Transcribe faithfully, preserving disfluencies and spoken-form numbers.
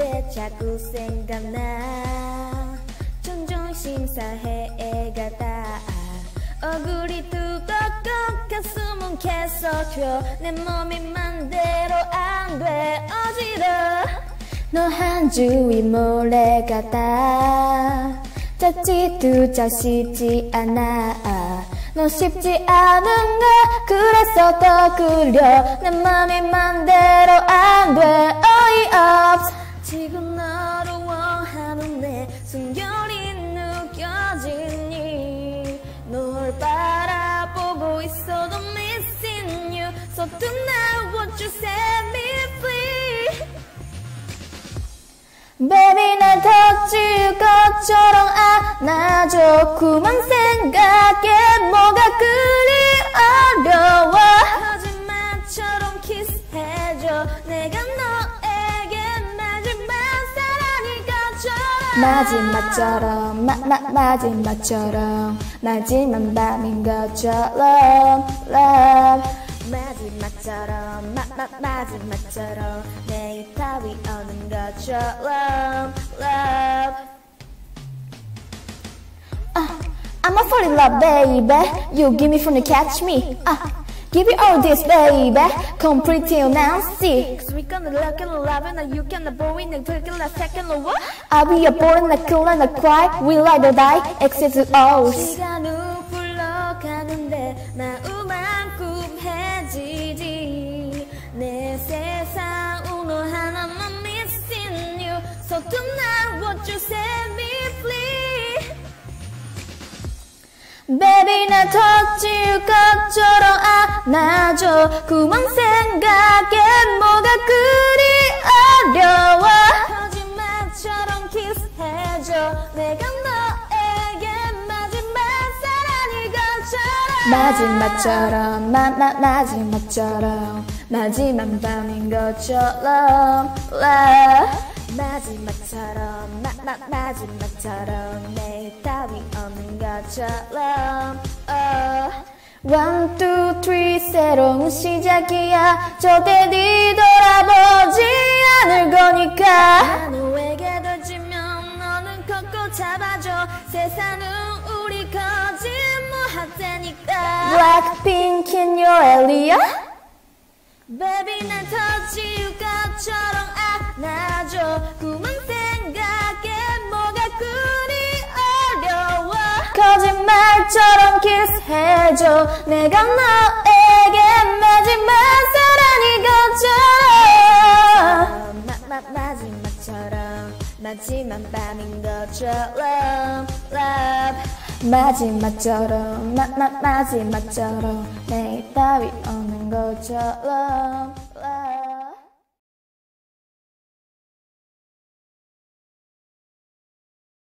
때 자꾸 생각나. 존중심 사회가 다 얼굴이 두껍고 가슴은 계속 튀어. 내 몸이 맘대로 안 돼 어지러워. 너 한 주위 몰래 가다 짝짓도 쉽지 않아. 너 쉽지 않은가 그래서 더 끌려. 내 맘이 맘대로 안 돼 어이없어. 지금 너를 원하는 내 숨결이 느껴지니. 널 바라보고 있어도 missing you. So tonight won't you set me free. Baby 날 덮칠 것처럼 안아줘. 그만 생각해 뭐가 그리 어려워. 거짓말처럼 키스해줘. 내가 너에게 마지막 사랑인 것처럼. 마지막처럼 마, 마, 마지막처럼 마지막 밤인 것처럼 love. 마지막처럼 마, 마, 마지막처럼 내일 따위 오는 것처럼 love. uh, I'm a fall in love baby. You give me fun to catch me. uh, Give you all this baby. Come pretty and nasty. Cause we gonna look and love and you can boy and take it like second or what? I'll be a born and cool and a cry. We like to die except to all. 시간은 흘러가는데 마음만 꿈해지지. 내 세상 오늘 하나만 missing you. So tonight won't you set me free. Baby 날 터질 것처럼 안아줘. 그만 생각해 뭐가 그리 어려워. 거짓말처럼 키스해줘. 내가 너에게 마지막 사랑인 것처럼. 마지막처럼 마, 마, 마지막처럼 마지막 밤인 것처럼 love. 마지막처럼 마, 마, 마지막처럼 내일 따위 없는 것처럼 uh. One, two, three 새로운 시작이야. 절대 뒤돌아보지 않을 거니까. 나 너에게 던지면 너는 걷고 잡아줘. 세상은 우리 거짓말 테니까. Blackpink in your area. Baby 날 터질 것처럼 안아줘. 그만 생각해 뭐가 그리 어려워. 거짓말처럼 키스해줘. 내가 너에게 마지막 사랑인 것처럼. 마, 마, 마지막처럼 마지막 밤인 것처럼 love. 마지막처럼 마, 마, 마지막처럼 내일 따위 오는 것처럼